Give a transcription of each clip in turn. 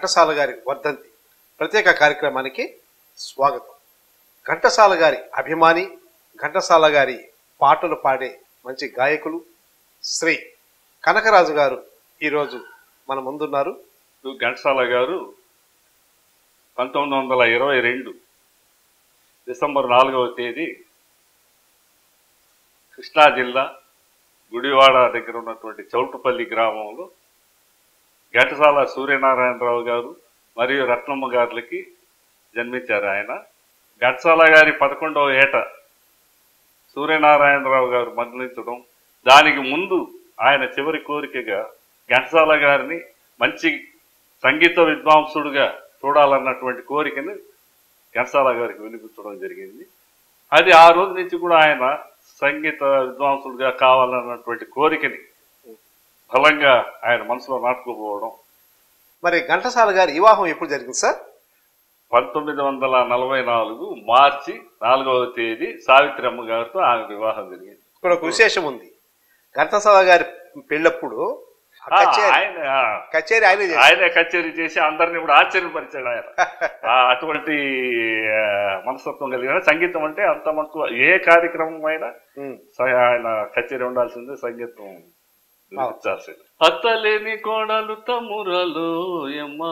ఘంటసాల గారి వర్ధంతి ప్రత్యేక కార్యక్రమానికి స్వాగతం. ఘంటసాల గారి అభిమాని, ఘంటసాల గారి పాటలు పాడే మంచి గాయకులు శ్రీ కనకరాజు గారు ఈరోజు మన ముందున్నారు. ఘంటసాల గారు 1922 డిసెంబర్ 4వ తేదీ కృష్ణా జిల్లా గుడివాడ దగ్గర ఉన్నటువంటి చౌటుపల్లి గ్రామంలో ఘంటసాల సూర్యనారాయణరావు గారు మరియు రత్నమ్మ గారులకి జన్మించారు. ఆయన ఘంటసాల గారి 11వ ఏట సూర్యనారాయణరావు గారు మరణించడం, దానికి ముందు ఆయన చివరి కోరికగా ఘంటసాల గారిని మంచి సంగీత విద్వాంసుడుగా చూడాలన్నటువంటి కోరికను ఘంటసాల గారికి వినిపించడం జరిగింది. అది ఆ రోజు నుంచి కూడా ఆయన సంగీత విద్వాంసుడుగా కావాలన్నటువంటి కోరికని బలంగా ఆయన మనసులో నాటుకుపోవడం. మరి ఘంటసాల గారి వివాహం ఎప్పుడు జరిగింది సార్? 1944 మార్చి 4వ తేదీ సావిత్రమ్మ గారితో ఆమె వివాహం జరిగింది. ఇక్కడ ఒక విశేషం ఉంది. ఘంటసాల గారి పెళ్ళప్పుడు ఆయనే కచేరీ చేసి అందరినీ కూడా ఆశ్చర్యపరిచాడు. ఆయన అటువంటి మనస్తత్వం కలిగిన, సంగీతం అంటే అంత మనకు ఏ కార్యక్రమం అయినా ఆయన కచేరీ ఉండాల్సిందే, సంగీతం వినిపించాల్సిందే. అత్తలేని కోడలు తమ్మురాలు యమ్మా,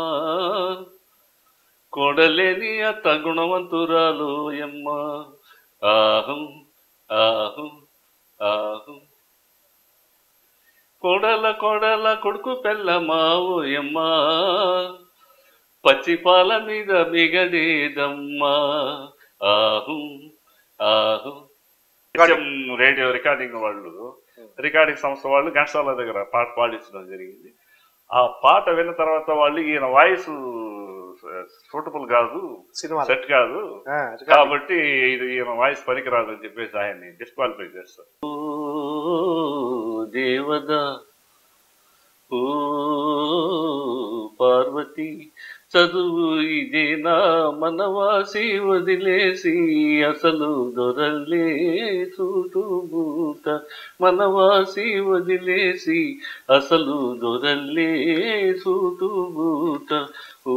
కోడలేని అత్త గుణవంతురాలు యమ్మా, ఆహు ఆహు ఆహు, కోడల కోడల కొడుకు పెళ్ళమావోయమ్మా, పచ్చిపాల మీద బిగడేదమ్మా, ఆహు ఆహు. రేడియో రికార్డింగ్ వాళ్ళు, రికార్డింగ్ సంస్థ వాళ్ళు ఘంటసాల దగ్గర పాట పాడించడం జరిగింది. ఆ పాట విన్న తర్వాత వాళ్ళు ఈయన వాయిస్ సూటబుల్ కాదు, సెట్ కాదు కాబట్టి ఇది ఈయన వాయిస్ పనికిరాదు అని చెప్పేసి ఆయన్ని డిస్క్వాలిఫై చేస్తారు. దేవదా ఓ పార్వతి చదువు ఇదేనా మనవాసి వదిలేసి, అసలు దొరలే చూటుబూట మనవాసి వదిలేసి, అసలు దొరలే చూటుబూట, ఓ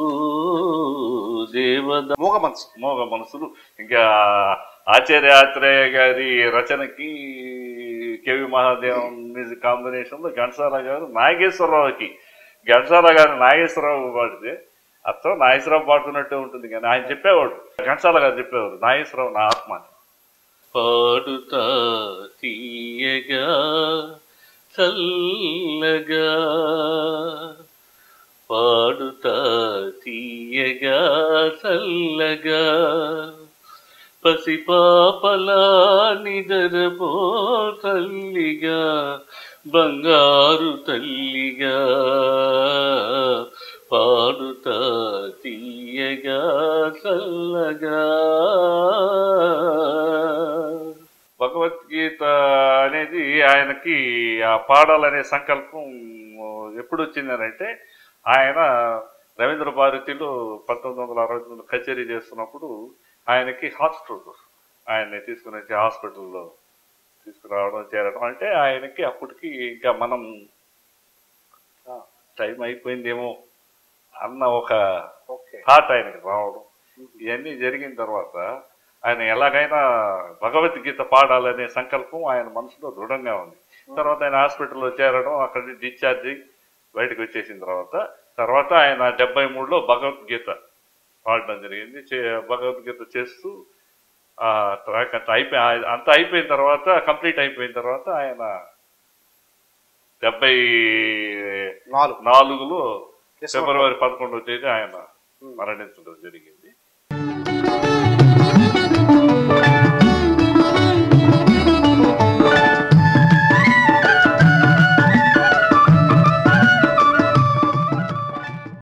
దేవద. మోగ మనసులు. ఇంకా ఆచార్య గారి రచనకి కేవి మహాదేవన్ మ్యూజిక్ కాంబినేషన్ లో ఘంటసాల గారు నాగేశ్వరరావుకి, ఘంటసాల గారు నాగేశ్వరరావు పాడితే అర్థం నాగేశ్వరరావు పాడుతున్నట్టే ఉంటుంది, కానీ ఆయన చెప్పేవాడు, ఘంటసాల గారు చెప్పేవారు, నాగేశ్వరరావు నా ఆత్మ. పాడుతా తీయగా చల్లగా, పాడుతా తీయగా చల్లగా, పసిపాపలా నిదరపో తల్లిగా, బంగారు తల్లిగా, పాడుతా తీయగా చల్లగా. భగవద్గీత అనేది ఆయనకి ఆ పాడాలనే సంకల్పం ఎప్పుడు వచ్చిందనంటే, ఆయన రవీంద్ర భారతిలో 1969 కచేరీ చేస్తున్నప్పుడు ఆయనకి హార్ట్ స్ట్రోక్, ఆయన్ని తీసుకుని వచ్చి హాస్పిటల్లో తీసుకురావడం చేరడం, అంటే ఆయనకి అప్పటికి ఇంకా మనం టైం అయిపోయిందేమో అన్న ఒక థాట్ ఆయనకి రావడం, ఇవన్నీ జరిగిన తర్వాత ఆయన ఎలాగైనా భగవద్గీత పాడాలనే సంకల్పం ఆయన మనసులో దృఢంగా ఉంది. తర్వాత ఆయన హాస్పిటల్లో చేరడం, అక్కడ డిశ్చార్జ్ బయటకు వచ్చేసిన తర్వాత ఆయన 73లో భగవద్గీత పాడడం జరిగింది. భగవద్గీత చేస్తూ ట్రాక్ అంతా అయిపోయిన తర్వాత, కంప్లీట్ అయిపోయిన తర్వాత ఆయన 74లో ఫిబ్రవరి 11వ తేదీ ఆయన మరణించడం జరిగింది.